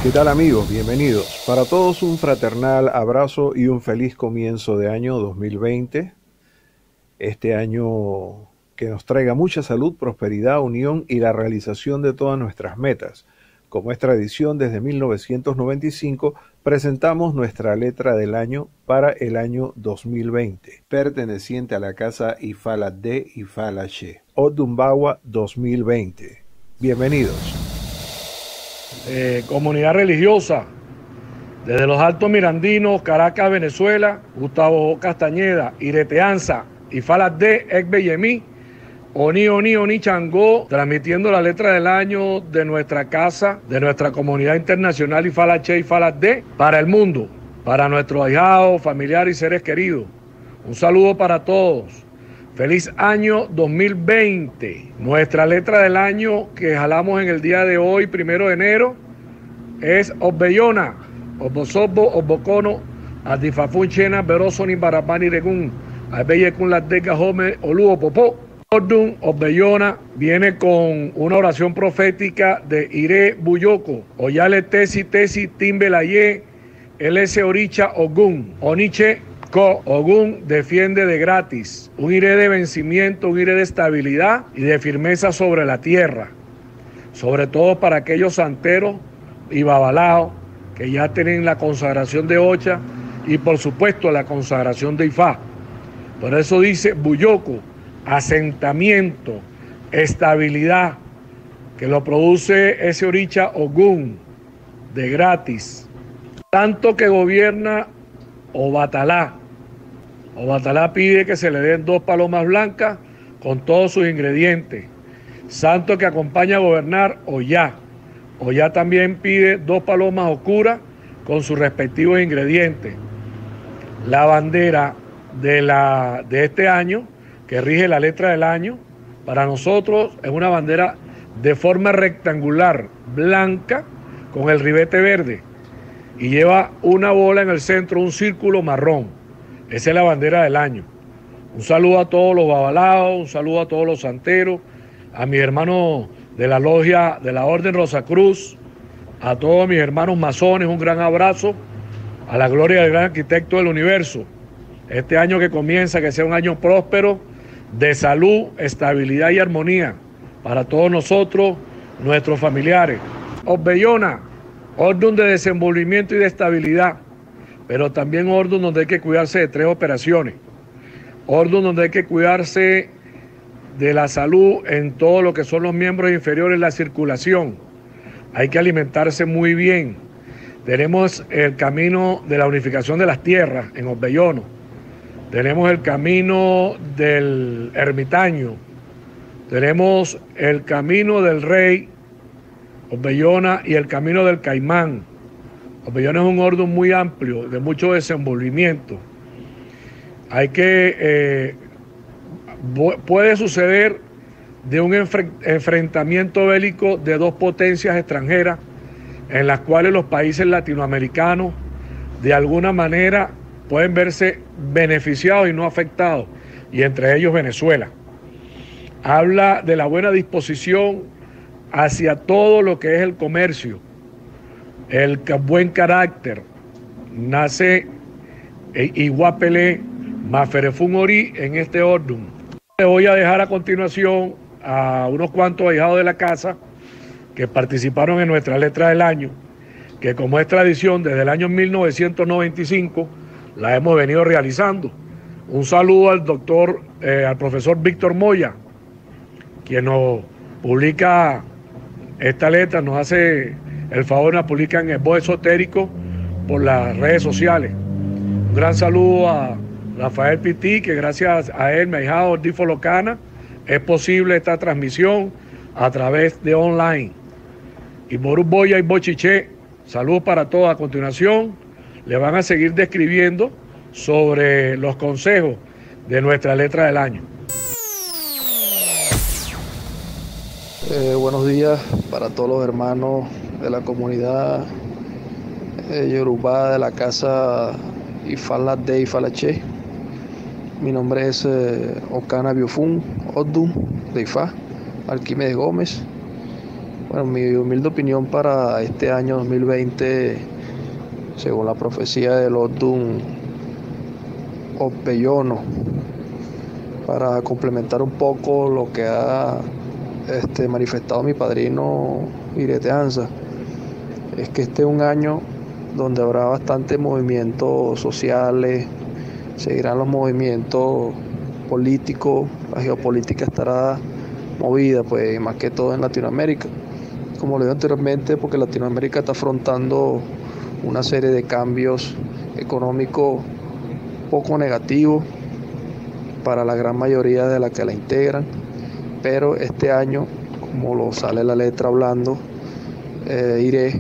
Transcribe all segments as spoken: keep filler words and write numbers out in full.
¿Qué tal amigos? Bienvenidos. Para todos un fraternal abrazo y un feliz comienzo de año dos mil veinte. Este año que nos traiga mucha salud, prosperidad, unión y la realización de todas nuestras metas. Como es tradición, desde mil novecientos noventa y cinco presentamos nuestra letra del año para el año dos mil veinte, perteneciente a la casa Ifala D Ifala She, Odumbawa dos mil veinte. Bienvenidos. Eh, comunidad religiosa, desde los Altos Mirandinos, Caracas, Venezuela, Gustavo Castañeda, Ireteanza, Ifala D, Ekbeyemí, Oni Oni Oni Changó, transmitiendo la letra del año de nuestra casa, de nuestra comunidad internacional Ifala Che, Ifala D, para el mundo, para nuestros ahijados, familiares y seres queridos. Un saludo para todos. Feliz año dos mil veinte. Nuestra letra del año que jalamos en el día de hoy, primero de enero, es Obeyona, Obosobo, Obocono, Adifafun Chena, Berosoni, Barabani, Regún, Abeyekun, Latdeca, Home, Oluo, Popó. Ordun, Obeyona, viene con una oración profética de Ire Buyoko, Oyale Tesi, Tesi, Timbelaye, L S Oricha, Ogun, Oniche, Ko, Ogún defiende de gratis, un iré de vencimiento, un iré de estabilidad y de firmeza sobre la tierra, sobre todo para aquellos santeros y babalaos que ya tienen la consagración de Ocha y por supuesto la consagración de Ifá. Por eso dice Buyoko, asentamiento, estabilidad, que lo produce ese Oricha Ogún de gratis, tanto que gobierna Obatalá. Obatalá pide que se le den dos palomas blancas con todos sus ingredientes. Santo que acompaña a gobernar Oyá. Oyá también pide dos palomas oscuras con sus respectivos ingredientes. La bandera de, la, de este año, que rige la letra del año, para nosotros es una bandera de forma rectangular, blanca, con el ribete verde. Y lleva una bola en el centro, un círculo marrón. Esa es la bandera del año. Un saludo a todos los babalaos, un saludo a todos los santeros, a mis hermanos de la logia de la Orden Rosacruz, a todos mis hermanos masones, un gran abrazo, a la gloria del gran arquitecto del universo. Este año que comienza, que sea un año próspero, de salud, estabilidad y armonía para todos nosotros, nuestros familiares. Obeyona, orden de desenvolvimiento y de estabilidad, pero también orden donde hay que cuidarse de tres operaciones. Orden donde hay que cuidarse de la salud en todo lo que son los miembros inferiores, la circulación. Hay que alimentarse muy bien. Tenemos el camino de la unificación de las tierras en Obellono. Tenemos el camino del ermitaño. Tenemos el camino del rey, Obeyona, y el camino del caimán. Obeyona es un orden muy amplio, de mucho desenvolvimiento. Hay que, eh, puede suceder de un enfre enfrentamiento bélico de dos potencias extranjeras en las cuales los países latinoamericanos de alguna manera pueden verse beneficiados y no afectados, y entre ellos Venezuela. Habla de la buena disposición hacia todo lo que es el comercio, el buen carácter. Nace Iguapelé, Maferefun Ori en este orden. Le voy a dejar a continuación a unos cuantos ahijados de la casa que participaron en nuestra letra del año, que como es tradición desde el año mil novecientos noventa y cinco la hemos venido realizando. Un saludo al doctor, eh, al profesor Víctor Moya, quien nos publica esta letra, nos hace el favor, nos publica en el Voz Esotérico por las redes sociales. Un gran saludo a Rafael Pití, que gracias a él, mi ahijado Ordifo Locana, es posible esta transmisión a través de online. Y Borus Boya y Bochiché, saludos para todos. A continuación, le van a seguir describiendo sobre los consejos de nuestra letra del año. Eh, buenos días para todos los hermanos de la comunidad eh, yorubá de la casa Ifala de Ifala Che. Mi nombre es eh, Okana Biofun Odum de Ifá, Arquímedes Gómez. Bueno, mi humilde opinión para este año dos mil veinte, según la profecía de Odun Opellono, para complementar un poco lo que ha este, manifestado mi padrino Ireteanza, es que este es un año donde habrá bastantes movimientos sociales, seguirán los movimientos políticos, la geopolítica estará movida, pues más que todo en Latinoamérica. Como lo dije anteriormente, porque Latinoamérica está afrontando una serie de cambios económicos poco negativos para la gran mayoría de la que la integran, pero este año, como lo sale la letra hablando, eh, iré,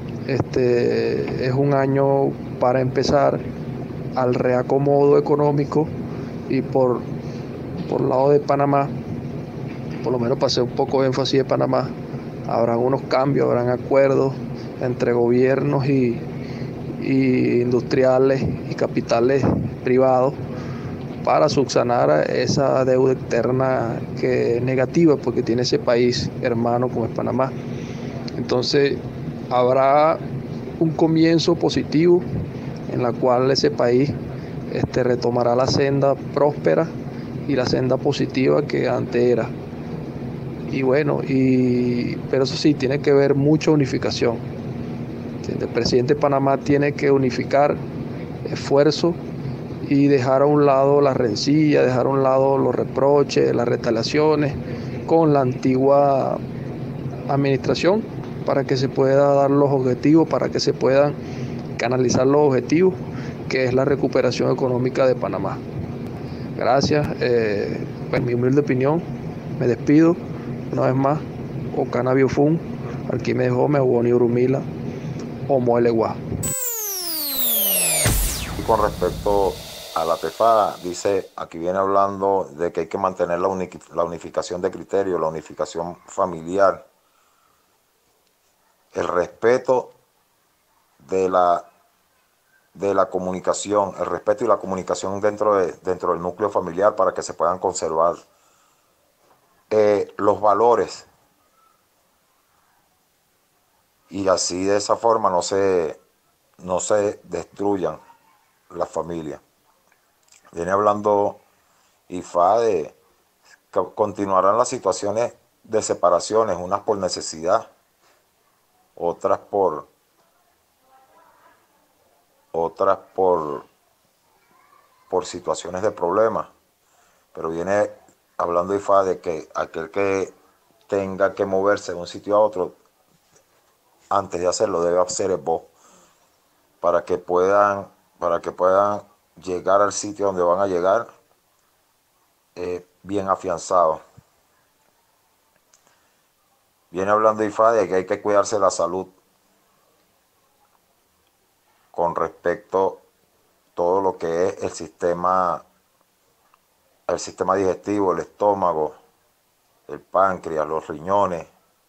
este es un año para empezar al reacomodo económico y por, por el lado de Panamá, por lo menos para hacer un poco de énfasis de Panamá, habrán unos cambios, habrán acuerdos entre gobiernos y, y industriales y capitales privados para subsanar esa deuda externa que es negativa porque tiene ese país hermano como es Panamá. Entonces habrá un comienzo positivo en la cual ese país este, retomará la senda próspera y la senda positiva que antes era. Y bueno, y, pero eso sí, tiene que haber mucha unificación. El presidente de Panamá tiene que unificar esfuerzos y dejar a un lado la rencilla, dejar a un lado los reproches, las retaliaciones con la antigua administración para que se pueda dar los objetivos, para que se puedan canalizar los objetivos, que es la recuperación económica de Panamá. Gracias, eh, en mi humilde opinión, me despido una vez más. Ocana Biofun, Arquímedes Gómez, Boni Urumila, Omoeleguá. Y con respecto a la TEFA, dice, aquí viene hablando de que hay que mantener la, uni la unificación de criterios, la unificación familiar, el respeto de la, de la comunicación, el respeto y la comunicación dentro, de, dentro del núcleo familiar para que se puedan conservar eh, los valores y así de esa forma no se, no se destruyan las familias. Viene hablando I F A de que continuarán las situaciones de separaciones, unas por necesidad, otras por otras por por situaciones de problemas, pero viene hablando I F A de que aquel que tenga que moverse de un sitio a otro, antes de hacerlo debe hacer el voz para que puedan para que puedan llegar al sitio donde van a llegar eh, bien afianzados. Viene hablando I F A de que hay que cuidarse la salud con respecto a todo lo que es el sistema, el sistema digestivo, el estómago, el páncreas, los riñones,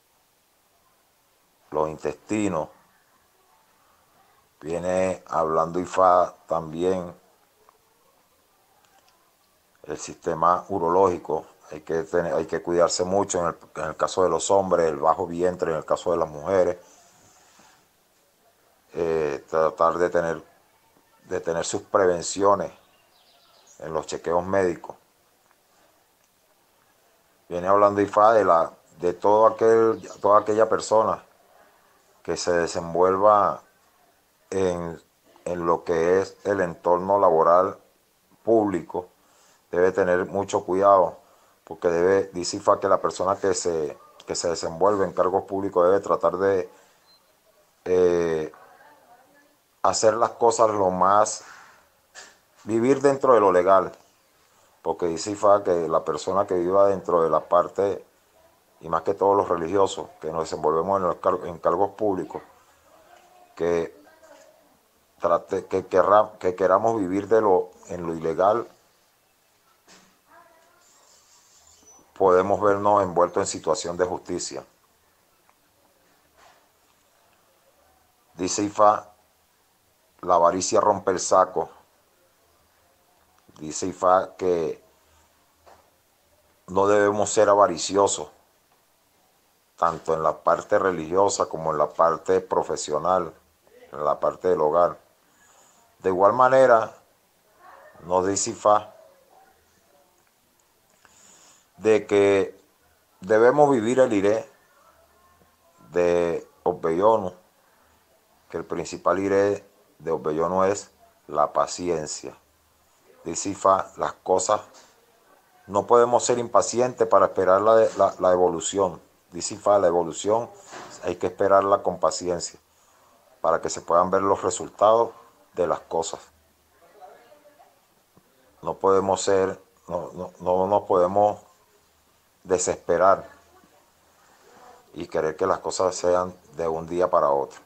los intestinos. Viene hablando I F A también el sistema urológico. Hay que, tener, hay que cuidarse mucho en el, en el caso de los hombres, el bajo vientre, en el caso de las mujeres. Eh, tratar de tener, de tener sus prevenciones en los chequeos médicos. Viene hablando I F A de, la, de todo aquel, toda aquella persona que se desenvuelva en, en lo que es el entorno laboral público. Debe tener mucho cuidado, porque debe, dice I F A que la persona que se, que se desenvuelve en cargos públicos debe tratar de eh, hacer las cosas lo más, vivir dentro de lo legal, porque dice I F A que la persona que viva dentro de la parte, y más que todos los religiosos, que nos desenvolvemos en, los car en cargos públicos, que, trate, que, querra, que queramos vivir de lo, en lo ilegal, podemos vernos envueltos en situación de justicia. Dice I F A, la avaricia rompe el saco. Dice I F A que no debemos ser avariciosos, tanto en la parte religiosa como en la parte profesional, en la parte del hogar. De igual manera, nos dice Ifá de que debemos vivir el iré de Obbeyonu, que el principal iré de Obbeyonu es la paciencia. Dice Ifá, las cosas, no podemos ser impacientes para esperar la, la, la evolución. Dice Ifá, la evolución hay que esperarla con paciencia para que se puedan ver los resultados de las cosas. No podemos ser, no, no, no nos podemos desesperar y querer que las cosas sean de un día para otro.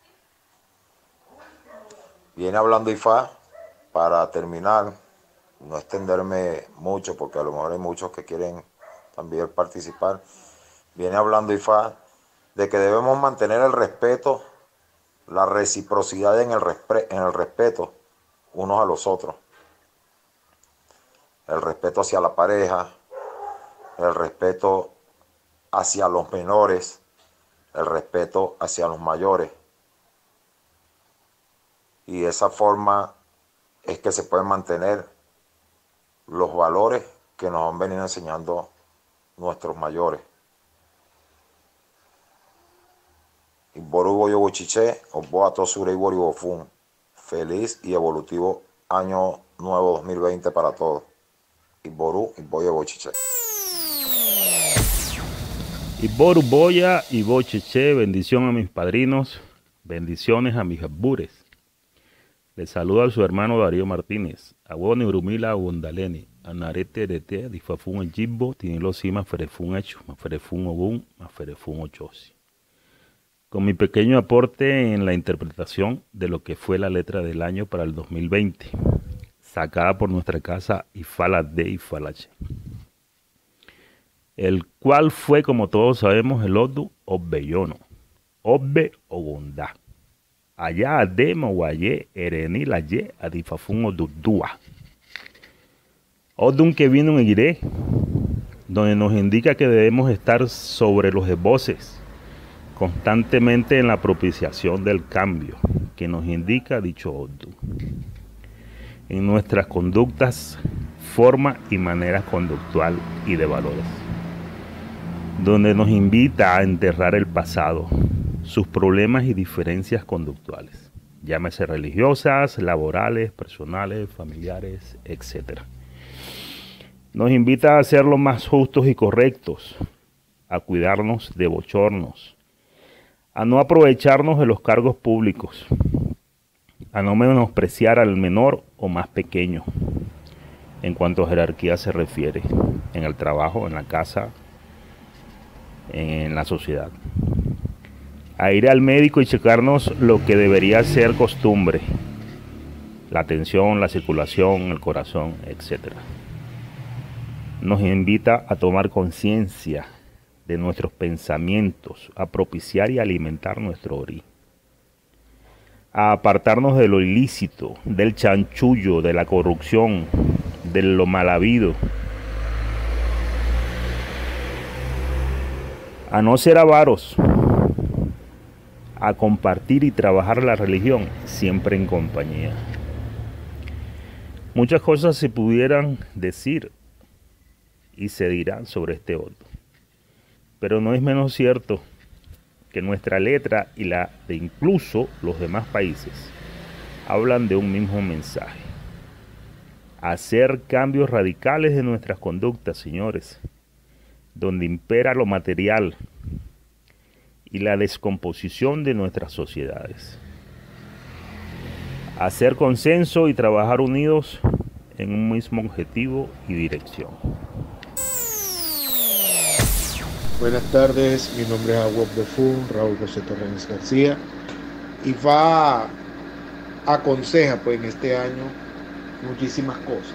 Viene hablando Ifá, para terminar, no extenderme mucho porque a lo mejor hay muchos que quieren también participar. Viene hablando Ifá de que debemos mantener el respeto, la reciprocidad en el, respe- en el respeto unos a los otros. El respeto hacia la pareja, el respeto hacia los menores, el respeto hacia los mayores. Y de esa forma es que se pueden mantener los valores que nos han venido enseñando nuestros mayores. Iboru Yobochiche, Oboa Tosure Ibori Bofun. Feliz y evolutivo año nuevo dos mil veinte para todos. Iboru Iboyo Yobochiche. Iboru Boya y Bocheche, bendición a mis padrinos, bendiciones a mis abures. Les saluda a su hermano Darío Martínez, a Woni Brumila Wondaleni, a Narete Rete, Difafun el Jibbo, Tinilo Sima, Ferefun Hecho, Maferefun Ogun, Maferefun Ochosi. Con mi pequeño aporte en la interpretación de lo que fue la letra del año para el dos mil veinte, sacada por nuestra casa Ifala de Ifalache, el cual fue, como todos sabemos, el Odu Obbeyonu, Obbe Ogunda. Allá ademo guayé, ereni la ye, adifafun odudúa. Odun que vino en Iré, donde nos indica que debemos estar sobre los esboces, constantemente en la propiciación del cambio, que nos indica dicho Odun. En nuestras conductas, forma y manera conductual y de valores, donde nos invita a enterrar el pasado, sus problemas y diferencias conductuales, llámese religiosas, laborales, personales, familiares, etcétera. Nos invita a ser lo más justos y correctos, a cuidarnos de bochornos, a no aprovecharnos de los cargos públicos, a no menospreciar al menor o más pequeño, en cuanto a jerarquía se refiere, en el trabajo, en la casa, en la sociedad. A ir al médico y checarnos lo que debería ser costumbre, la tensión, la circulación, el corazón, etcétera. Nos invita a tomar conciencia de nuestros pensamientos, a propiciar y alimentar nuestro orí, a apartarnos de lo ilícito, del chanchullo, de la corrupción, de lo mal habido, a no ser avaros, a compartir y trabajar la religión siempre en compañía. Muchas cosas se pudieran decir y se dirán sobre este otro, pero no es menos cierto que nuestra letra y la de incluso los demás países hablan de un mismo mensaje: hacer cambios radicales de nuestras conductas, señores, donde impera lo material y la descomposición de nuestras sociedades. Hacer consenso y trabajar unidos en un mismo objetivo y dirección. Buenas tardes, mi nombre es Aguab de Fun, Raúl José Torres García. Ifá aconseja pues en este año muchísimas cosas,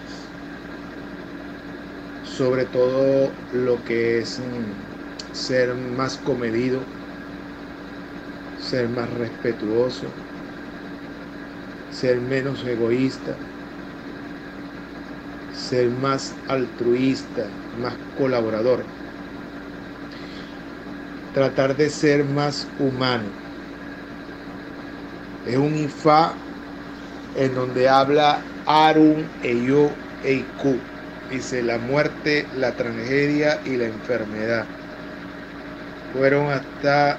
sobre todo lo que es mm, ser más comedido, ser más respetuoso, ser menos egoísta, ser más altruista, más colaborador. tratar de ser más humano. Es un Ifá en donde habla Arun, Eyo, Eiku. Dice la muerte, la tragedia y la enfermedad. Fueron hasta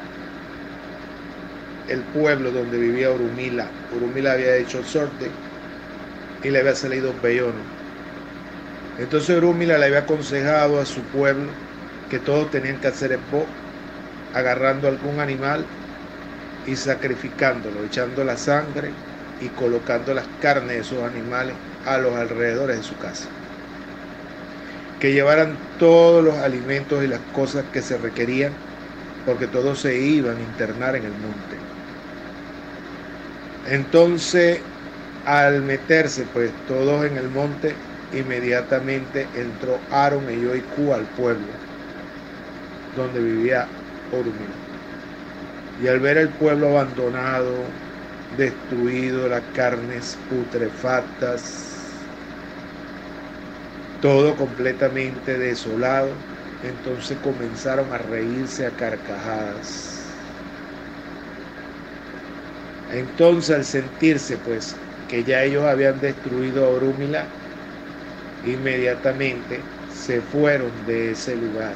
el pueblo donde vivía Orunmila. Orunmila había hecho sorte y le había salido peyono. Entonces Orunmila le había aconsejado a su pueblo que todos tenían que hacer espo, agarrando algún animal y sacrificándolo, echando la sangre y colocando las carnes de esos animales a los alrededores de su casa. Que llevaran todos los alimentos y las cosas que se requerían, porque todos se iban a internar en el monte. Entonces, al meterse pues todos en el monte, inmediatamente entró Arun, Eyo y Eiku al pueblo donde vivía Orunmila. Y al ver el pueblo abandonado, destruido, las carnes putrefactas, todo completamente desolado, entonces comenzaron a reírse a carcajadas. Entonces, al sentirse pues que ya ellos habían destruido a Orunmila, inmediatamente se fueron de ese lugar.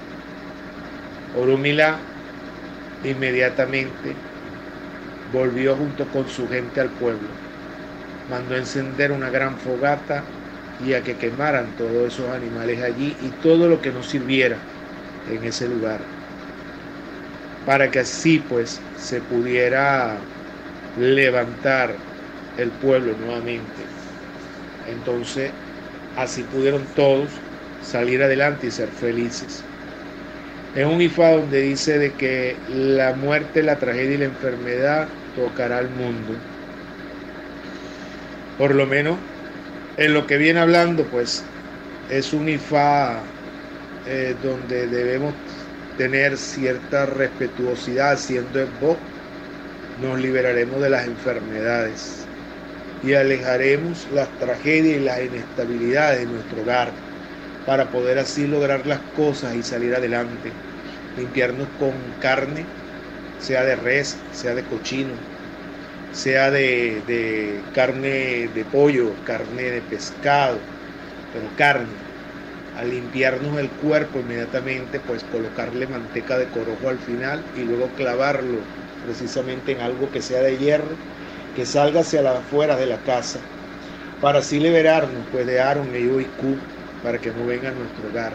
Orunmila inmediatamente volvió junto con su gente al pueblo, mandó a encender una gran fogata y a que quemaran todos esos animales allí y todo lo que no sirviera en ese lugar, para que así pues se pudiera levantar el pueblo nuevamente. Entonces así pudieron todos salir adelante y ser felices. Es un Ifá donde dice de que la muerte, la tragedia y la enfermedad tocará al mundo. Por lo menos en lo que viene hablando, pues es un Ifá eh, donde debemos tener cierta respetuosidad. Siendo esbo, nos liberaremos de las enfermedades y alejaremos las tragedias y las inestabilidades de nuestro hogar, para poder así lograr las cosas y salir adelante. Limpiarnos con carne, sea de res, sea de cochino, sea de, de carne de pollo, carne de pescado, pero carne. Al limpiarnos el cuerpo inmediatamente, pues colocarle manteca de corojo al final y luego clavarlo precisamente en algo que sea de hierro, que salga hacia las afueras de la casa, para así liberarnos pues de Arun, Eyo y Eiku, para que no venga a nuestro hogar.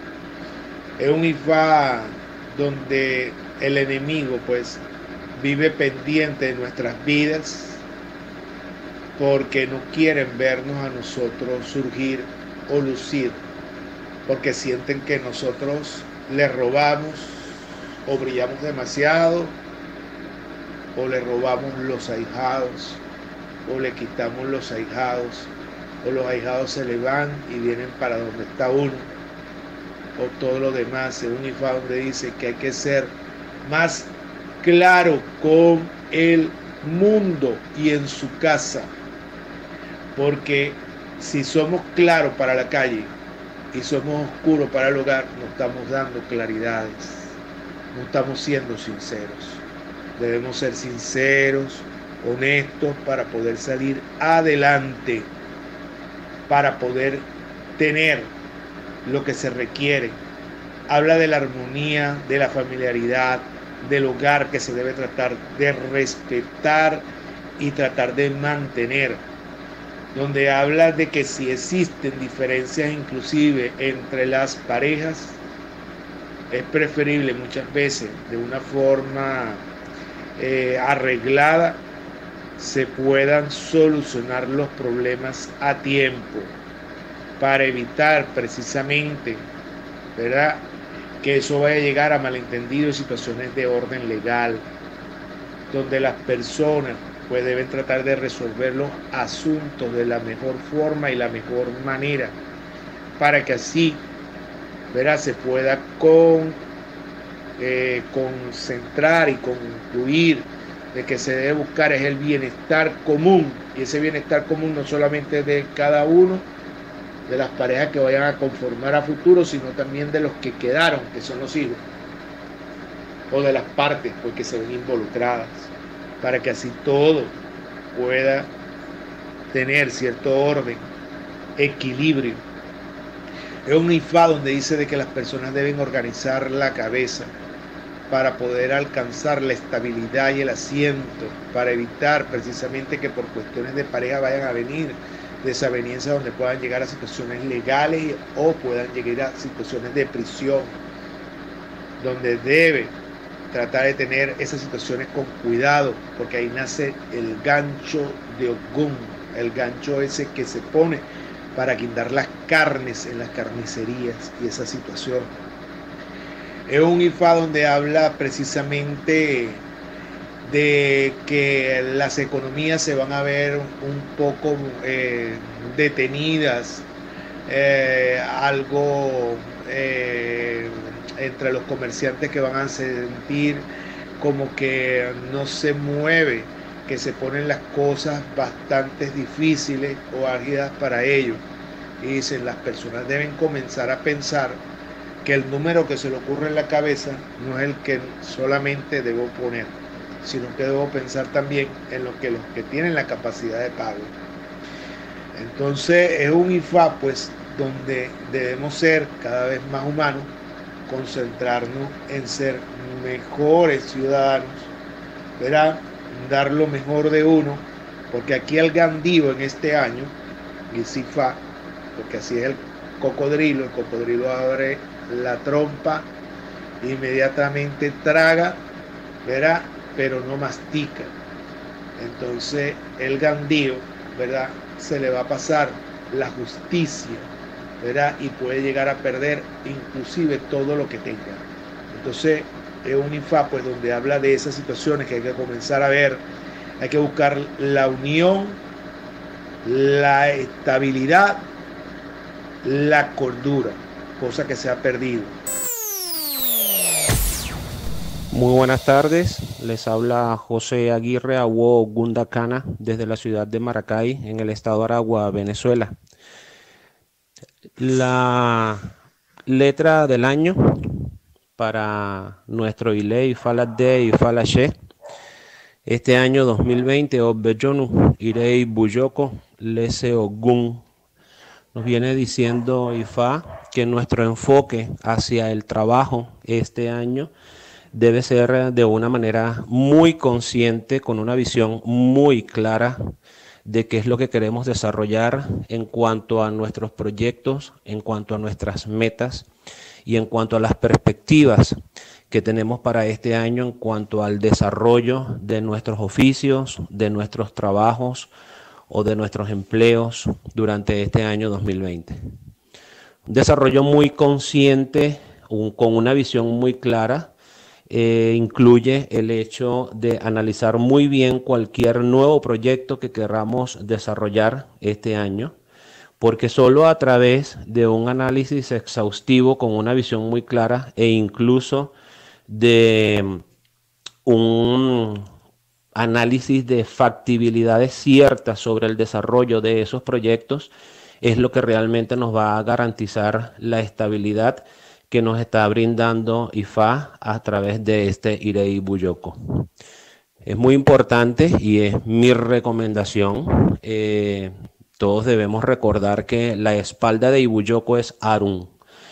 Es un Ifá donde el enemigo pues vive pendiente de nuestras vidas, porque no quieren vernos a nosotros surgir o lucir, porque sienten que nosotros le robamos o brillamos demasiado, o le robamos los ahijados, o le quitamos los ahijados, o los ahijados se le van y vienen para donde está uno, o todo lo demás. Es un Ifá donde dice que hay que ser más claro con el mundo y en su casa, porque si somos claros para la calle y somos oscuros para el hogar, no estamos dando claridades, no estamos siendo sinceros. Debemos ser sinceros, honestos, para poder salir adelante, para poder tener lo que se requiere. Habla de la armonía, de la familiaridad, del hogar que se debe tratar de respetar y tratar de mantener, donde habla de que si existen diferencias inclusive entre las parejas, es preferible muchas veces de una forma eh, arreglada se puedan solucionar los problemas a tiempo, para evitar precisamente, ¿verdad?, que eso vaya a llegar a malentendidos y situaciones de orden legal, donde las personas pues deben tratar de resolver los asuntos de la mejor forma y la mejor manera, para que así, ¿verdad?, se pueda con, eh, concentrar y concluir de que se debe buscar es el bienestar común, y ese bienestar común no solamente de cada uno de las parejas que vayan a conformar a futuro, sino también de los que quedaron, que son los hijos. o de las partes pues, que se ven involucradas, para que así todo pueda tener cierto orden, equilibrio. Es un Ifá donde dice de que las personas deben organizar la cabeza para poder alcanzar la estabilidad y el asiento, para evitar precisamente que por cuestiones de pareja vayan a venir desavenencias donde puedan llegar a situaciones legales o puedan llegar a situaciones de prisión, donde debe tratar de tener esas situaciones con cuidado, porque ahí nace el gancho de Ogún, el gancho ese que se pone para guindar las carnes en las carnicerías y esa situación. Es un Ifá donde habla precisamente de que las economías se van a ver un poco eh, detenidas, eh, algo eh, entre los comerciantes que van a sentir como que no se mueve, que se ponen las cosas bastante difíciles o álgidas para ellos. Y dicen, las personas deben comenzar a pensar que el número que se le ocurre en la cabeza no es el que solamente debo poner, sino que debo pensar también en lo que los que tienen la capacidad de pago. Entonces es un Ifá pues donde debemos ser cada vez más humanos, concentrarnos en ser mejores ciudadanos, ¿verdad? Dar lo mejor de uno, porque aquí el Gandío en este año, Ifá, porque así es el cocodrilo, el cocodrilo abre la trompa, inmediatamente traga, ¿verdad? Pero no mastica. Entonces el Gandío, ¿verdad? Se le va a pasar la justicia, ¿verdad? Y puede llegar a perder inclusive todo lo que tenga. Entonces es un Ifá pues donde habla de esas situaciones que hay que comenzar a ver, hay que buscar la unión, la estabilidad, la cordura, cosa que se ha perdido. Muy buenas tardes, les habla José Aguirre Awo Gundacana desde la ciudad de Maracay, en el estado de Aragua, Venezuela. La letra del año para nuestro Ile Ifá de Ifá Lache este año dos mil veinte, Obbeyonu Irei Buyoko Lese Ogun. Nos viene diciendo Ifá que nuestro enfoque hacia el trabajo este año debe ser de una manera muy consciente, con una visión muy clara de qué es lo que queremos desarrollar en cuanto a nuestros proyectos, en cuanto a nuestras metas y en cuanto a las perspectivas que tenemos para este año en cuanto al desarrollo de nuestros oficios, de nuestros trabajos o de nuestros empleos durante este año dos mil veinte. Un desarrollo muy consciente, un, con una visión muy clara, eh, incluye el hecho de analizar muy bien cualquier nuevo proyecto que queramos desarrollar este año, porque solo a través de un análisis exhaustivo con una visión muy clara e incluso de un análisis de factibilidades ciertas sobre el desarrollo de esos proyectos es lo que realmente nos va a garantizar la estabilidad que nos está brindando Ifá a través de este Irei Buyoko. Es muy importante y es mi recomendación. Eh, todos debemos recordar que la espalda de Ibuyoko es Arun.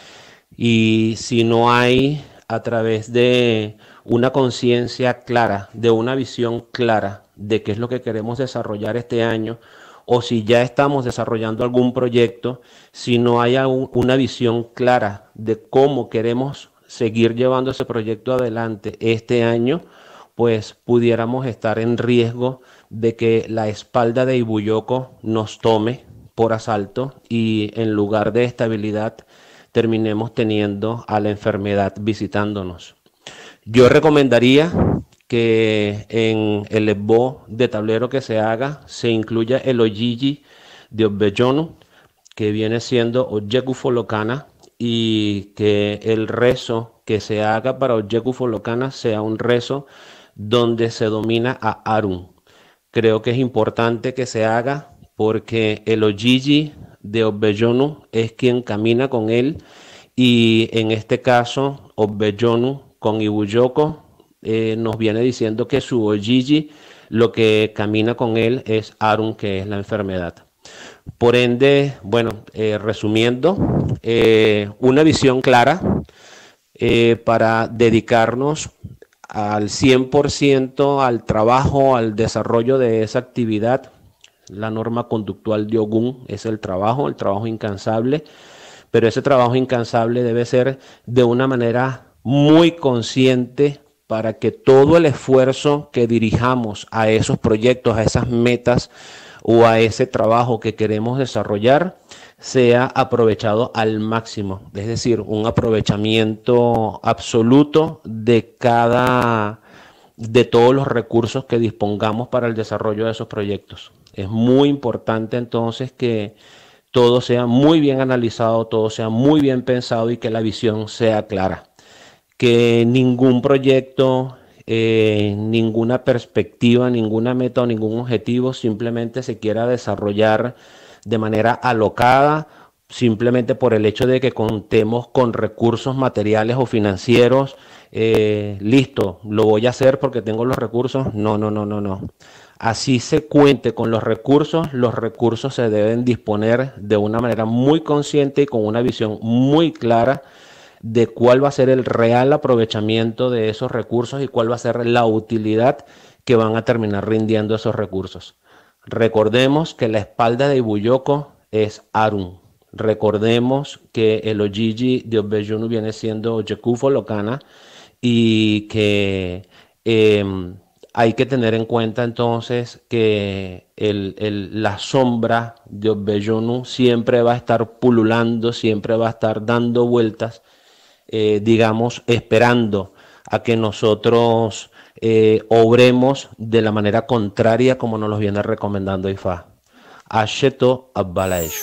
Y si no hay a través de una conciencia clara, de una visión clara de qué es lo que queremos desarrollar este año, o si ya estamos desarrollando algún proyecto, si no hay una visión clara de cómo queremos seguir llevando ese proyecto adelante este año, pues pudiéramos estar en riesgo de que la espalda de Ibuyoko nos tome por asalto y en lugar de estabilidad terminemos teniendo a la enfermedad visitándonos. Yo recomendaría que en el esbo de tablero que se haga se incluya el Ojiji de Obbeyonu, que viene siendo Ojekufolokana, y que el rezo que se haga para Ojekufolokana sea un rezo donde se domina a Arun. Creo que es importante que se haga porque el Ojiji de Obbeyonu es quien camina con él, y en este caso Obbeyonu con Ibuyoko eh, nos viene diciendo que su Ogigi, lo que camina con él es Arun, que es la enfermedad. Por ende, bueno, eh, resumiendo, eh, una visión clara eh, para dedicarnos al cien por ciento al trabajo, al desarrollo de esa actividad. La norma conductual de Ogún es el trabajo, el trabajo incansable, pero ese trabajo incansable debe ser de una manera muy consciente para que todo el esfuerzo que dirijamos a esos proyectos, a esas metas o a ese trabajo que queremos desarrollar sea aprovechado al máximo, es decir, un aprovechamiento absoluto de cada, de todos los recursos que dispongamos para el desarrollo de esos proyectos. Es muy importante entonces que todo sea muy bien analizado, todo sea muy bien pensado y que la visión sea clara. Que ningún proyecto, eh, ninguna perspectiva, ninguna meta o ningún objetivo simplemente se quiera desarrollar de manera alocada, simplemente por el hecho de que contemos con recursos materiales o financieros. Eh, listo, lo voy a hacer porque tengo los recursos. No, no, no, no, no. Así se cuente con los recursos, los recursos se deben disponer de una manera muy consciente y con una visión muy clara de cuál va a ser el real aprovechamiento de esos recursos y cuál va a ser la utilidad que van a terminar rindiendo esos recursos. Recordemos que la espalda de Ibuyoko es Arun. Recordemos que el Ogigi de Obeyunu viene siendo Ojekufo Lokana y que eh, hay que tener en cuenta entonces que el, el, la sombra de Obeyunu siempre va a estar pululando, siempre va a estar dando vueltas, eh, digamos, esperando a que nosotros eh, obremos de la manera contraria como nos lo viene recomendando Ifá. Asheto Abbalaeshu.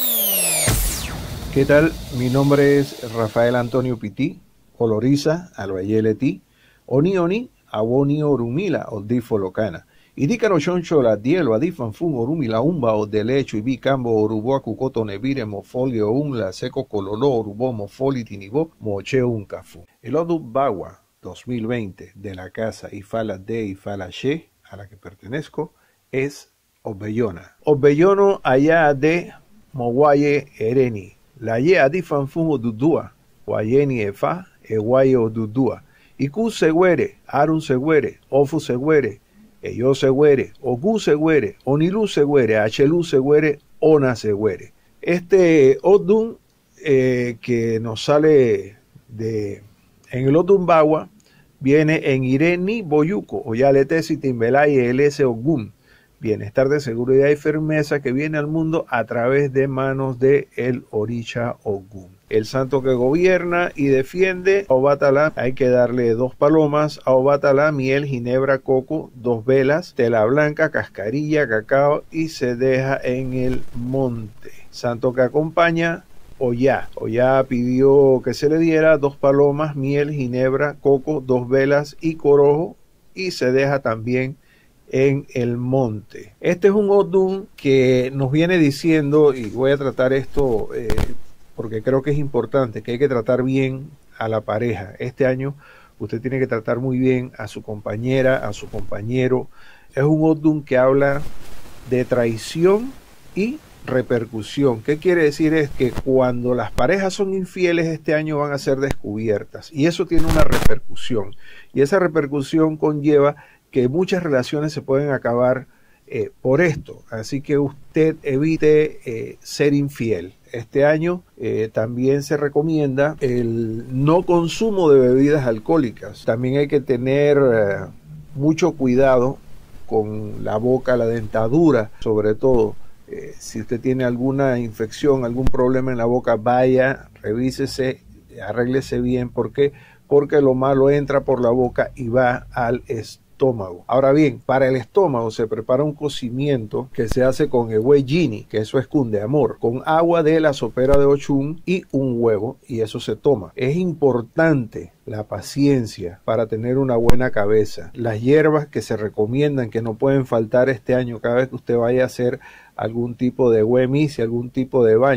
¿Qué tal? Mi nombre es Rafael Antonio Pití, Oloriza, Albayeleti, Oni Oni, Awoni Orumila, Odifo Locana. Idícaro Choncho la Dielo, Adifanfun, Orumila, Umba, Odelecho, Ibicambo, Oruboa, Cucoto, Nevire, Mofolio, Unla, Seco, Cololó, Orubo, Mofoli, Tinibó, Moche, Uncafu. El Odu Bagua dos mil veinte de la casa Ifala de Ifala She, a la que pertenezco, es Obeyona. Obeyono allá de Moguaye Ereni. La ye Adifanfun Odudua, Guayeni Efa, Eguaye Odudua. Iku Següere, Arun Següere, Ofu Següere, Eyo Següere, Ogu Següere, Onilu Següere, Achelu Següere, Ona Següere. Este Odun eh, que nos sale de en el Odun Bagua viene en Ireni Boyuco, Oyaletesi Timbelay Elese Ogum. Bienestar de seguridad y firmeza que viene al mundo a través de manos de el Orisha Ogum. El santo que gobierna y defiende a Obatala, hay que darle dos palomas a Obatala, miel, ginebra, coco, dos velas, tela blanca, cascarilla, cacao y se deja en el monte. Santo que acompaña Oya. Oya pidió que se le diera dos palomas, miel, ginebra, coco, dos velas y corojo y se deja también en el monte. Este es un Odun que nos viene diciendo, y voy a tratar esto eh, porque creo que es importante, que hay que tratar bien a la pareja. Este año usted tiene que tratar muy bien a su compañera, a su compañero. Es un Odun que habla de traición y repercusión. ¿Qué quiere decir? Es que cuando las parejas son infieles este año van a ser descubiertas y eso tiene una repercusión y esa repercusión conlleva que muchas relaciones se pueden acabar eh, por esto, así que usted evite eh, ser infiel. Este año eh, también se recomienda el no consumo de bebidas alcohólicas. También hay que tener eh, mucho cuidado con la boca, la dentadura, sobre todo. Eh, si usted tiene alguna infección, algún problema en la boca, vaya, revísese, arréglese bien. ¿Por qué? Porque lo malo entra por la boca y va al estómago. Estómago. Ahora bien, para el estómago se prepara un cocimiento que se hace con ehuejini, que eso es cunde amor, con agua de la sopera de Ochun y un huevo, y eso se toma. Es importante la paciencia para tener una buena cabeza. Las hierbas que se recomiendan, que no pueden faltar este año cada vez que usted vaya a hacer algún tipo de huemis y algún tipo de baño,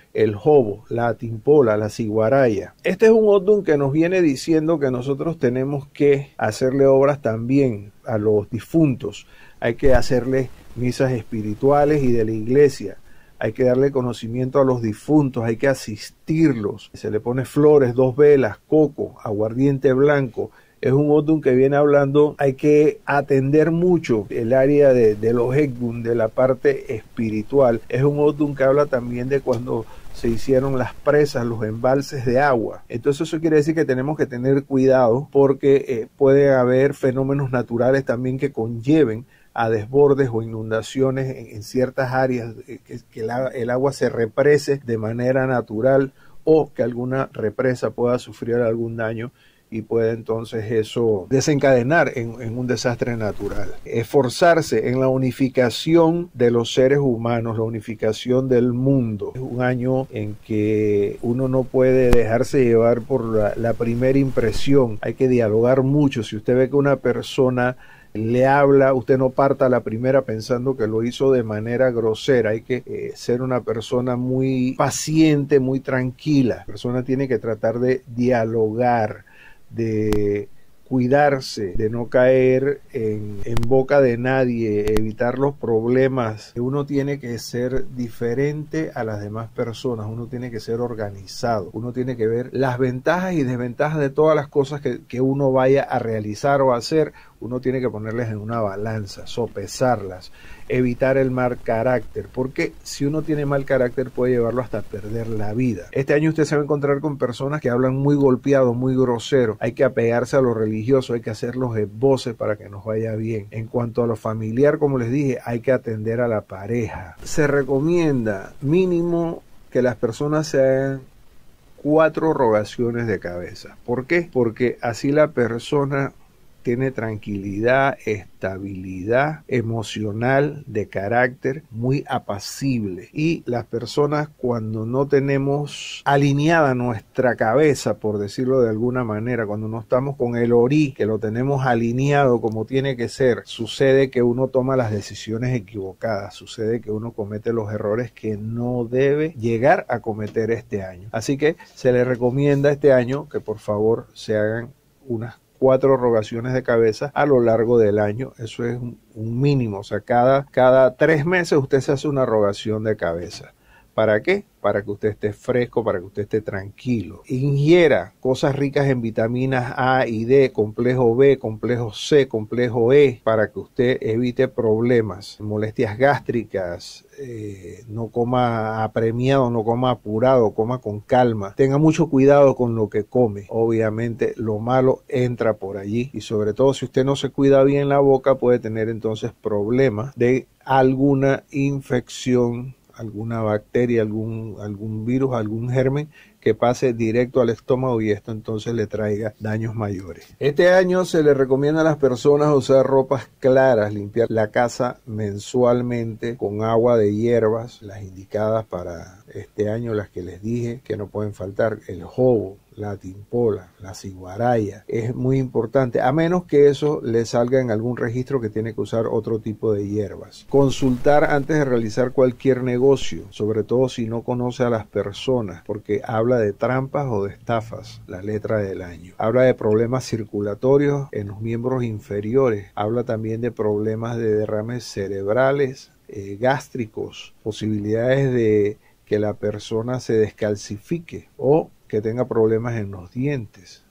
el jobo, la timpola, la ciguaraya. Este es un Odun que nos viene diciendo que nosotros tenemos que hacerle obras también a los difuntos. Hay que hacerle misas espirituales y de la iglesia. Hay que darle conocimiento a los difuntos, hay que asistirlos. Se le pone flores, dos velas, coco, aguardiente blanco. Es un Odun que viene hablando, hay que atender mucho el área de, de los Egun, de la parte espiritual. Es un Odun que habla también de cuando se hicieron las presas, los embalses de agua. Entonces eso quiere decir que tenemos que tener cuidado porque eh, puede haber fenómenos naturales también que conlleven a desbordes o inundaciones en, en ciertas áreas, eh, que, que la, el agua se represe de manera natural o que alguna represa pueda sufrir algún daño y puede entonces eso desencadenar en, en un desastre natural. Esforzarse en la unificación de los seres humanos, la unificación del mundo. Es un año en que uno no puede dejarse llevar por la, la primera impresión. Hay que dialogar mucho. Si usted ve que una persona le habla, usted no parta a la primera pensando que lo hizo de manera grosera. Hay que eh, ser una persona muy paciente, muy tranquila. La persona tiene que tratar de dialogar, de cuidarse, de no caer en, en boca de nadie, evitar los problemas. Uno tiene que ser diferente a las demás personas, uno tiene que ser organizado, uno tiene que ver las ventajas y desventajas de todas las cosas que, que uno vaya a realizar o hacer. Uno tiene que ponerlas en una balanza, sopesarlas, evitar el mal carácter, porque si uno tiene mal carácter puede llevarlo hasta perder la vida. Este año usted se va a encontrar con personas que hablan muy golpeados, muy groseros. Hay que apegarse a lo religioso, hay que hacer los esboces para que nos vaya bien. En cuanto a lo familiar, como les dije, hay que atender a la pareja. Se recomienda mínimo que las personas se hagan cuatro rogaciones de cabeza. ¿Por qué? Porque así la persona tiene tranquilidad, estabilidad emocional, de carácter, muy apacible. Y las personas, cuando no tenemos alineada nuestra cabeza, por decirlo de alguna manera, cuando no estamos con el orí, que lo tenemos alineado como tiene que ser, sucede que uno toma las decisiones equivocadas, sucede que uno comete los errores que no debe llegar a cometer este año. Así que se le recomienda este año que por favor se hagan unas cuatro rogaciones de cabeza a lo largo del año. Eso es un, un mínimo, o sea, cada, cada tres meses usted se hace una rogación de cabeza. ¿Para qué? Para que usted esté fresco, para que usted esté tranquilo. Ingiera cosas ricas en vitaminas A y D, complejo B, complejo C, complejo E, para que usted evite problemas, molestias gástricas, eh, no coma apremiado, no coma apurado, coma con calma. Tenga mucho cuidado con lo que come. Obviamente lo malo entra por allí y sobre todo si usted no se cuida bien la boca puede tener entonces problemas de alguna infección, alguna bacteria, algún, algún virus, algún germen que pase directo al estómago y esto entonces le traiga daños mayores. Este año se le recomienda a las personas usar ropas claras, limpiar la casa mensualmente con agua de hierbas, las indicadas para este año, las que les dije que no pueden faltar, el jobo, la timpola, la ciguaraya, es muy importante, a menos que eso le salga en algún registro que tiene que usar otro tipo de hierbas. Consultar antes de realizar cualquier negocio, sobre todo si no conoce a las personas, porque habla de trampas o de estafas, la letra del año. Habla de problemas circulatorios en los miembros inferiores, habla también de problemas de derrames cerebrales, eh, gástricos, posibilidades de que la persona se descalcifique o que tenga problemas en los dientes.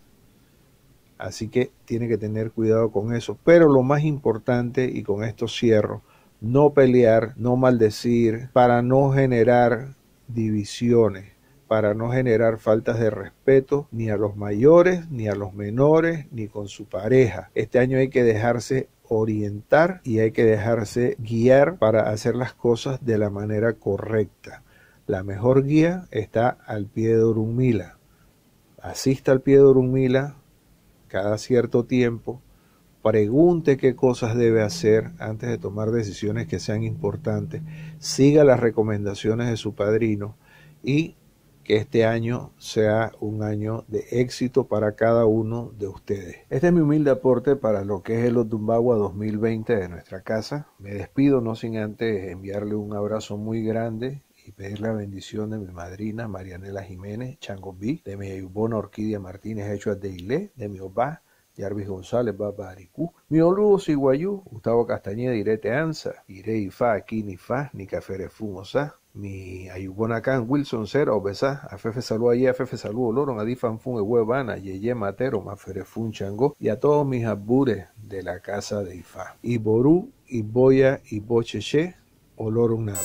Así que tiene que tener cuidado con eso. Pero lo más importante, y con esto cierro, no pelear, no maldecir, para no generar divisiones, para no generar faltas de respeto ni a los mayores, ni a los menores, ni con su pareja. Este año hay que dejarse orientar y hay que dejarse guiar para hacer las cosas de la manera correcta. La mejor guía está al pie de Orunmila. Asista al pie de Orunmila cada cierto tiempo. Pregunte qué cosas debe hacer antes de tomar decisiones que sean importantes. Siga las recomendaciones de su padrino y que este año sea un año de éxito para cada uno de ustedes. Este es mi humilde aporte para lo que es el Odumbagua dos mil veinte de nuestra casa. Me despido no sin antes enviarle un abrazo muy grande y pedir la bendición de mi madrina Marianela Jiménez Changobí, de mi ayubona Orquídea Martínez Hecho de Ilé, de mi papá Jarvis González Baba Aricú, mi oludo Siguayú, Gustavo Castañeda Irete Anza, Ire Ifa Aquí ni Fa, ni Cafere Fumosa, mi ayubona Can Wilson Cera Obesa, a Fefe Salud Aye, a Fefe Salud Oloron, a Difan Fun Ehuevana, Yeye Matero, Mafere Fun Chango, y a todos mis abures de la casa de Ifa. Y Ború, y Boya, y Bocheche, Oloron Nahue.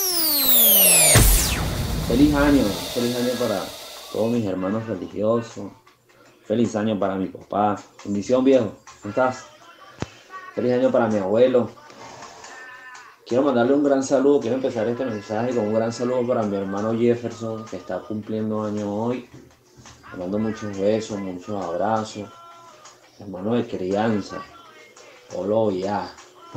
Feliz año, feliz año para todos mis hermanos religiosos. Feliz año para mi papá. Bendición, viejo. ¿Cómo estás? Feliz año para mi abuelo. Quiero mandarle un gran saludo. Quiero empezar este mensaje con un gran saludo para mi hermano Jefferson, que está cumpliendo año hoy. Le mando muchos besos, muchos abrazos. Hermano de crianza. Olo ya.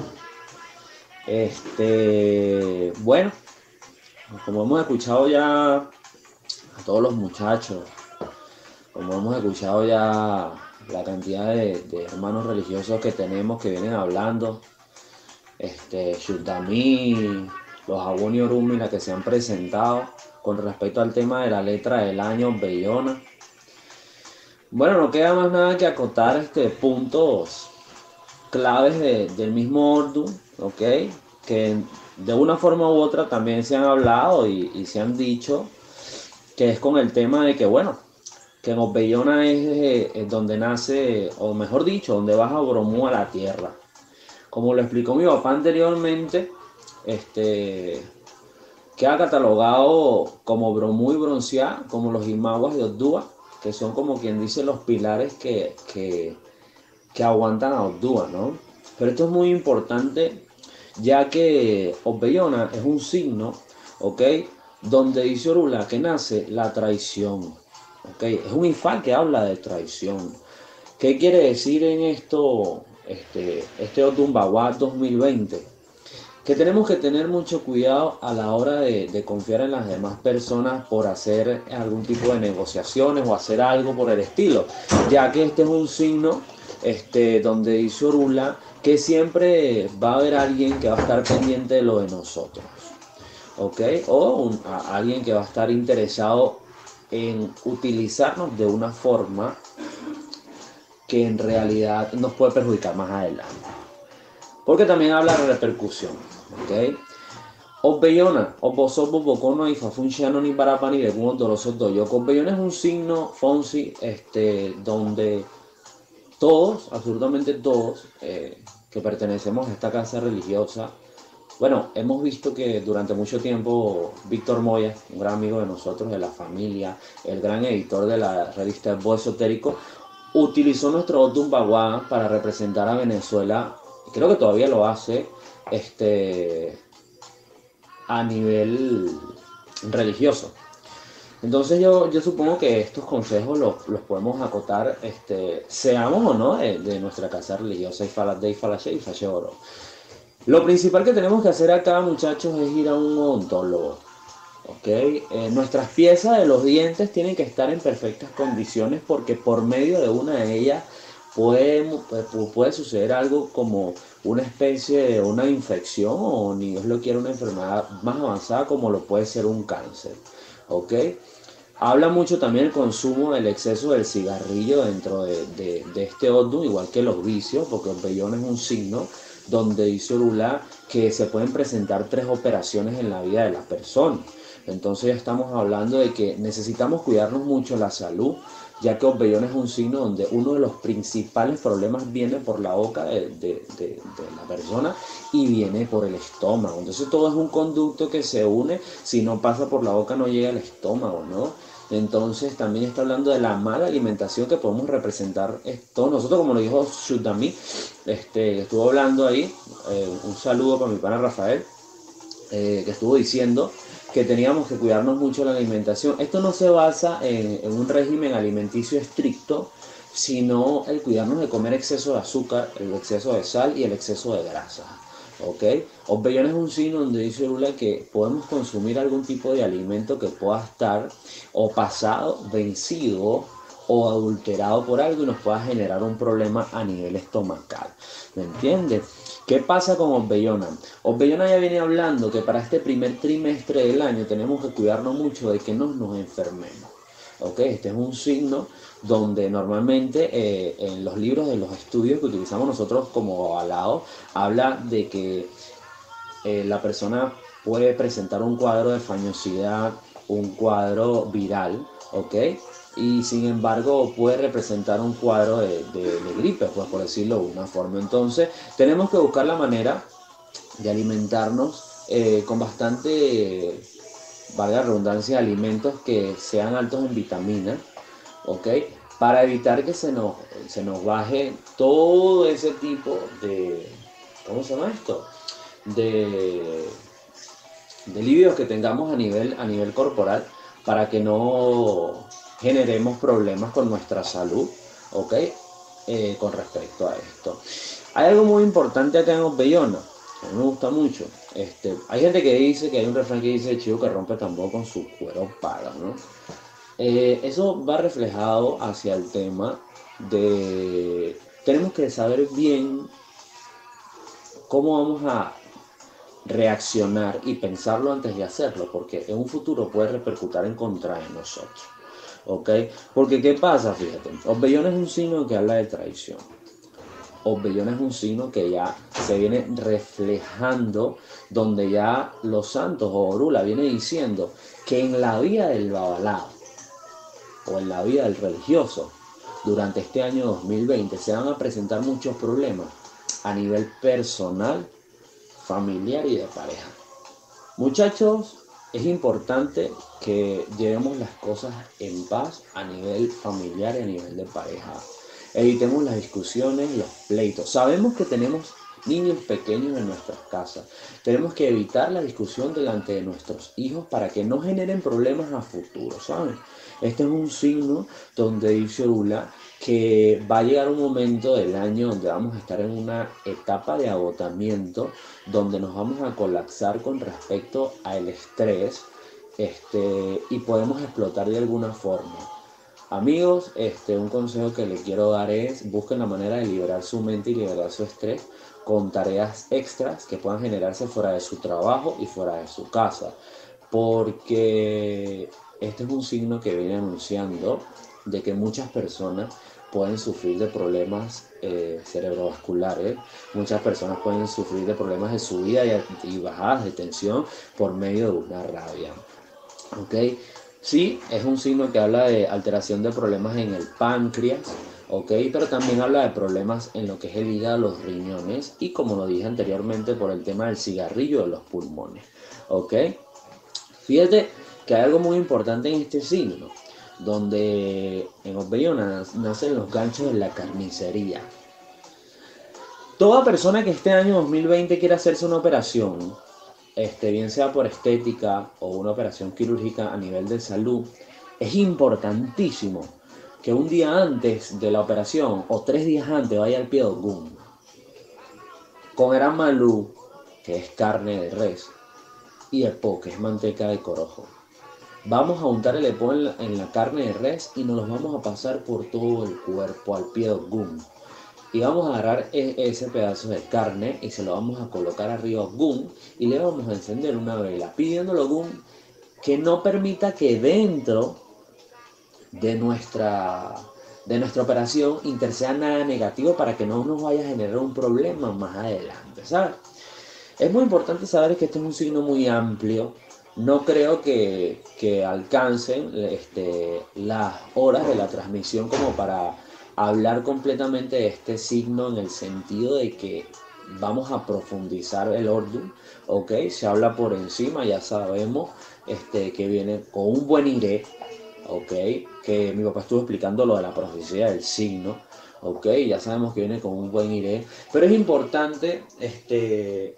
Este, bueno, como hemos escuchado ya a todos los muchachos, como hemos escuchado ya la cantidad de, de hermanos religiosos que tenemos que vienen hablando, este, Shudami, los Aboni Orumila que se han presentado con respecto al tema de la letra del año Bellona. Bueno, no queda más nada que acotar este, puntos claves de, del mismo Ordu, ¿ok? Que de una forma u otra también se han hablado y, y se han dicho, que es con el tema de que, bueno, que en Obellona es, eh, es donde nace, o mejor dicho, donde baja Bromú a la tierra. Como lo explicó mi papá anteriormente, este, queda catalogado como Bromú y Bronceá, como los Imaguas de Oddua, que son como quien dice los pilares que, que, que aguantan a Oddua, ¿no? Pero esto es muy importante, ya que Obellona es un signo, ¿ok? Donde dice Orula que nace la traición. Okay. Es un Ifá que habla de traición. ¿Qué quiere decir en esto este, este Odum Baguá dos mil veinte? Que tenemos que tener mucho cuidado a la hora de, de confiar en las demás personas por hacer algún tipo de negociaciones o hacer algo por el estilo, ya que este es un signo este, donde dice Orula que siempre va a haber alguien que va a estar pendiente de lo de nosotros, ¿ok? O un, a, alguien que va a estar interesado en utilizarnos de una forma que en realidad nos puede perjudicar más adelante, porque también habla de repercusión, ¿ok? Obellona, Obosobo, Bocono y Fafunciano ni Barapani de Gumo Doroso Doyo. Obellona es un signo Fonsi, este, donde todos, absolutamente todos, eh, que pertenecemos a esta casa religiosa, bueno, hemos visto que durante mucho tiempo Víctor Moya, un gran amigo de nosotros, de la familia, el gran editor de la revista El Bo Esotérico, utilizó nuestro Odum Baguá para representar a Venezuela, creo que todavía lo hace, este, a nivel religioso. Entonces yo, yo supongo que estos consejos los, los podemos acotar, este, seamos o no de, de nuestra casa religiosa, Ifalade, Ifalache y Fache Oro. Lo principal que tenemos que hacer acá, muchachos, es ir a un odontólogo, ¿ok? Eh, nuestras piezas de los dientes tienen que estar en perfectas condiciones, porque por medio de una de ellas puede, puede suceder algo como una especie de una infección o, ni Dios lo quiera, una enfermedad más avanzada como lo puede ser un cáncer, ¿ok? Habla mucho también el consumo del exceso del cigarrillo dentro de, de, de este odum, igual que los vicios, porque el vellón es un signo donde dice Orula que se pueden presentar tres operaciones en la vida de la persona. Entonces ya estamos hablando de que necesitamos cuidarnos mucho la salud, ya que Obellón es un signo donde uno de los principales problemas viene por la boca de, de, de, de la persona y viene por el estómago. Entonces todo es un conducto que se une, si no pasa por la boca no llega al estómago, ¿no? Entonces también está hablando de la mala alimentación que podemos representar todos nosotros, como lo dijo Shudami, este, estuvo hablando ahí, eh, un saludo para mi pana Rafael, eh, que estuvo diciendo que teníamos que cuidarnos mucho la alimentación. Esto no se basa en, en un régimen alimenticio estricto, sino el cuidarnos de comer exceso de azúcar, el exceso de sal y el exceso de grasa. ¿Ok? Obellón es un signo donde dice Orula que podemos consumir algún tipo de alimento que pueda estar o pasado, vencido o adulterado por algo y nos pueda generar un problema a nivel estomacal. ¿Me entiendes? ¿Qué pasa con Obbeyona? Obbeyona ya viene hablando que para este primer trimestre del año tenemos que cuidarnos mucho de que no nos enfermemos. ¿Ok? Este es un signo donde normalmente eh, en los libros de los estudios que utilizamos nosotros como avalado, habla de que eh, la persona puede presentar un cuadro de fañosidad, un cuadro viral, ¿ok? Y sin embargo puede representar un cuadro de, de, de gripe, pues por decirlo de una forma. Entonces tenemos que buscar la manera de alimentarnos eh, con bastante, valga la redundancia, alimentos que sean altos en vitaminas, ¿ok? Para evitar que se nos, se nos baje todo ese tipo de, ¿cómo se llama esto? De, de lívidos que tengamos a nivel, a nivel corporal, para que no generemos problemas con nuestra salud, ¿ok? Eh, con respecto a esto. Hay algo muy importante acá en Obbeyona, a mí me gusta mucho. Este, hay gente que dice, que hay un refrán que dice, el chivo que rompe tambor con su cuero paga, ¿no? Eh, eso va reflejado hacia el tema de, tenemos que saber bien cómo vamos a reaccionar y pensarlo antes de hacerlo, porque en un futuro puede repercutir en contra de nosotros, ¿ok? Porque ¿qué pasa? Fíjate, Obbeyona es un signo que habla de traición. Obbeyona es un signo que ya se viene reflejando, donde ya los santos o Orula viene diciendo que en la vida del babalao o en la vida del religioso durante este año dos mil veinte se van a presentar muchos problemas a nivel personal, familiar y de pareja. Muchachos, es importante que llevemos las cosas en paz a nivel familiar y a nivel de pareja. Evitemos las discusiones, los pleitos. Sabemos que tenemos niños pequeños en nuestras casas. Tenemos que evitar la discusión delante de nuestros hijos para que no generen problemas a futuro, ¿saben? Este es un signo donde dice Orula que va a llegar un momento del año donde vamos a estar en una etapa de agotamiento, donde nos vamos a colapsar con respecto al estrés, este, y podemos explotar de alguna forma. Amigos, este, un consejo que les quiero dar es busquen la manera de liberar su mente y liberar su estrés con tareas extras que puedan generarse fuera de su trabajo y fuera de su casa, porque este es un signo que viene anunciando de que muchas personas pueden sufrir de problemas eh, cerebrovasculares, muchas personas pueden sufrir de problemas de subida y, y bajadas de tensión por medio de una rabia, ¿ok? Sí, es un signo que habla de alteración de problemas en el páncreas, ¿ok? Pero también habla de problemas en lo que es el hígado, los riñones y, como lo dije anteriormente, por el tema del cigarrillo de los pulmones, ¿ok? Fíjate que hay algo muy importante en este signo, donde en Obbeyona nacen los ganchos de la carnicería. Toda persona que este año dos mil veinte quiera hacerse una operación, este, bien sea por estética o una operación quirúrgica a nivel de salud, es importantísimo que un día antes de la operación o tres días antes vaya al pie de Ogún con Eramalú, que es carne de res, y Epo, que es manteca de corojo. Vamos a untar el Epo en la, en la carne de res y nos los vamos a pasar por todo el cuerpo al pie de Ogún. Y vamos a agarrar ese pedazo de carne y se lo vamos a colocar arriba a Ogún y le vamos a encender una vela, pidiéndole a Ogún que no permita que dentro de nuestra, de nuestra operación interceda nada negativo para que no nos vaya a generar un problema más adelante, ¿sabes? Es muy importante saber que este es un signo muy amplio. No creo que, que alcancen este, las horas de la transmisión como para hablar completamente de este signo, en el sentido de que vamos a profundizar el Ordum, ¿ok? Se habla por encima, ya sabemos este, que viene con un buen iré, ¿ok? Que mi papá estuvo explicando lo de la profecía del signo, ¿ok? Ya sabemos que viene con un buen iré, pero es importante este,